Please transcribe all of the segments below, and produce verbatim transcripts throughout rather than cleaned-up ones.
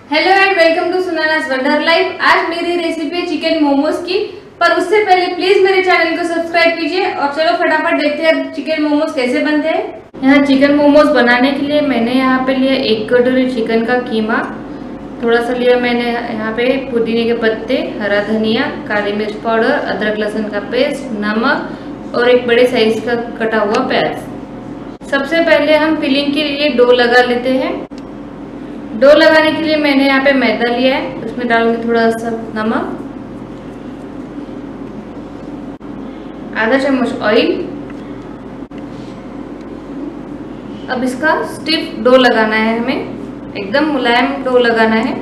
Hello and welcome to Sunaina's wonder life. आज मेरी recipe है चिकन मोमोज की, पर उससे पहले प्लीज मेरे चैनल को सब्सक्राइब कीजिए और चलो फटाफट देखते हैं चिकन मोमोज कैसे बनते हैं। यहाँ चिकन मोमोज बनाने के लिए मैंने यहाँ पे लिया एक कटोरी चिकन का कीमा, थोड़ा सा लिया मैंने यहाँ पे पुदीने के पत्ते, हरा धनिया, काली मिर्च पाउडर, अदरक लहसुन का पेस्ट, नमक और एक बड़े साइज का कटा हुआ प्याज। सबसे पहले हम फिलिंग के लिए डो लगा लेते हैं। डो लगाने के लिए मैंने यहाँ पे मैदा लिया है, उसमें डालूंगी थोड़ा सा नमक, आधा चम्मच ऑयल। अब इसका स्टिफ डो लगाना है, हमें एकदम मुलायम डो लगाना है।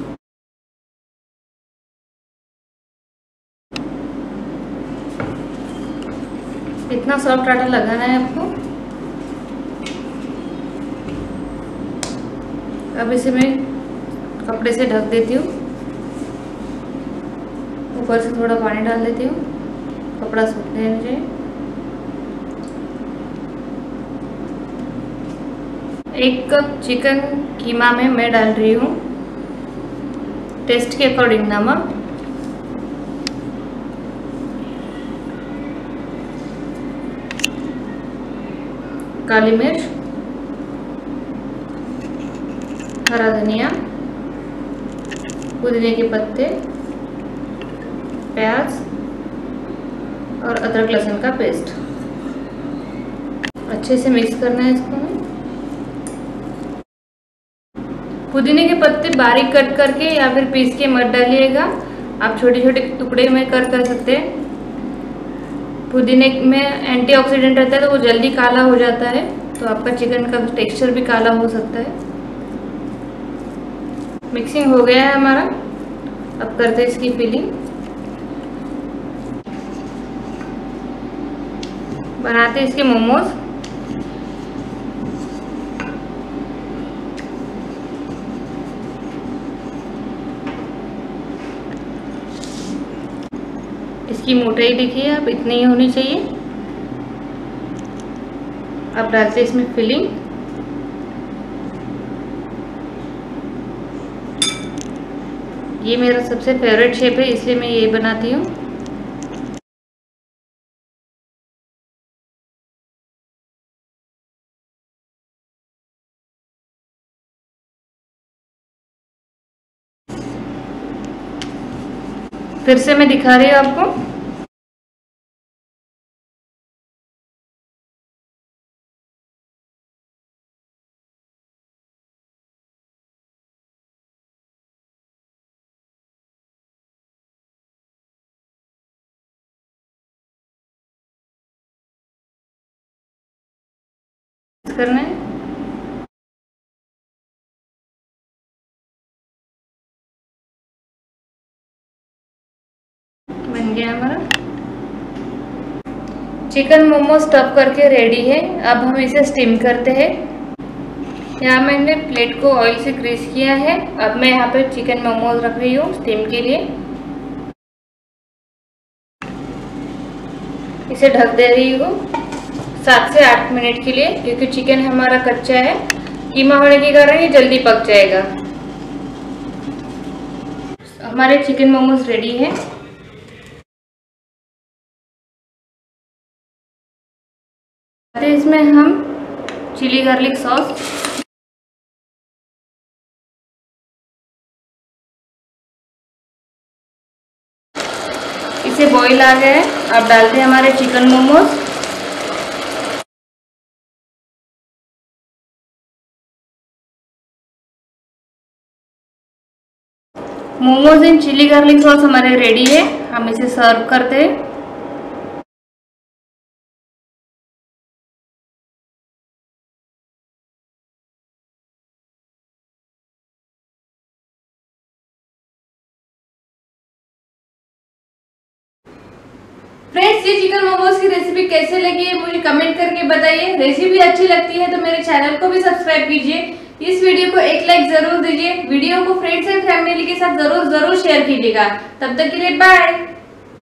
इतना सॉफ्ट आटा लगाना है आपको। अब इसे मैं कपड़े से ढक देती हूँ, ऊपर से थोड़ा पानी डाल देती हूँ, कपड़ा सूखने मुझे। एक कप चिकन कीमा में मैं डाल रही हूँ टेस्ट के अकॉर्डिंग नमक, काली मिर्च, हरा धनिया, पुदीने के पत्ते, प्याज और अदरक लहसुन का पेस्ट। अच्छे से मिक्स करना है इसको। पुदीने के पत्ते बारीक कट करके या फिर पीस के मत डालिएगा, आप छोटे छोटे टुकड़े में कर कर सकते हैं। पुदीने में एंटीऑक्सीडेंट रहता है तो वो जल्दी काला हो जाता है, तो आपका चिकन का टेक्सचर भी काला हो सकता है। मिक्सिंग हो गया है हमारा, अब करते हैं इसकी फिलिंग। बनाते हैं इसके मोमोज। इसकी मोटाई देखिए आप, इतनी ही होनी चाहिए। अब डालते हैं इसमें फिलिंग। ये मेरा सबसे फेवरेट शेप है, इसलिए मैं ये बनाती हूँ। फिर से मैं दिखा रही हूँ आपको। करना है बन गया हमारा चिकन मोमोज स्टफ करके रेडी है। अब हम इसे स्टीम करते हैं। यहाँ मैंने प्लेट को ऑयल से ग्रीस किया है। अब मैं यहाँ पे चिकन मोमोज रख रही हूँ स्टीम के लिए। इसे ढक दे रही हूँ सात से आठ मिनट के लिए, क्योंकि चिकन हमारा कच्चा है। कीमा होने के कारण ये जल्दी पक जाएगा। हमारे चिकन मोमोज रेडी है। इसमें हम चिली गार्लिक सॉस, इसे बॉईल आ गया है। अब डालते हैं हमारे chicken momos. Momos in chilli garlic sauce हमारे रेडी है। हम इसे सर्व करते हैं। फ्रेंड्स, ये चिकन मोमोज की रेसिपी कैसे लगी है मुझे कमेंट करके बताइए। रेसिपी अच्छी लगती है तो मेरे चैनल को भी सब्सक्राइब कीजिए। इस वीडियो को एक लाइक जरूर दीजिए। वीडियो को फ्रेंड्स एंड फैमिली के साथ जरूर जरूर शेयर कीजिएगा। तब तक के लिए बाय।